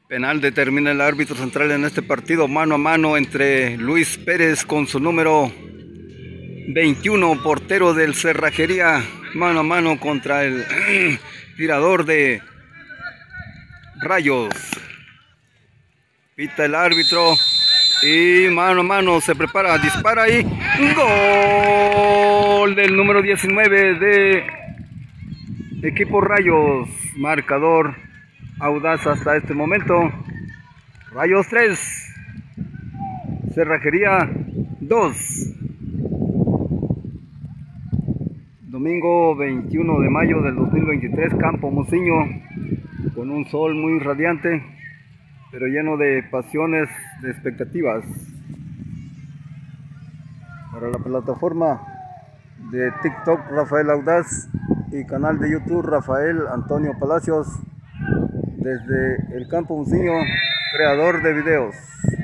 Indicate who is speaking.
Speaker 1: Penal determina el árbitro central en este partido, mano a mano entre Luis Pérez con su número 21, portero del Cerrajería, mano a mano contra el tirador de Rayos. Pita el árbitro y mano a mano se prepara, dispara y gol del número 19 de equipo Rayos. Marcador audaz hasta este momento. Rayos 3, Cerrajería 2. Domingo 21 de mayo del 2023, Campo Muciño, con un sol muy radiante, pero lleno de pasiones, de expectativas. Para la plataforma de TikTok, Rafael Audaz, y canal de YouTube, Rafael Antonio Palacios, desde el Campo Muciño, creador de videos.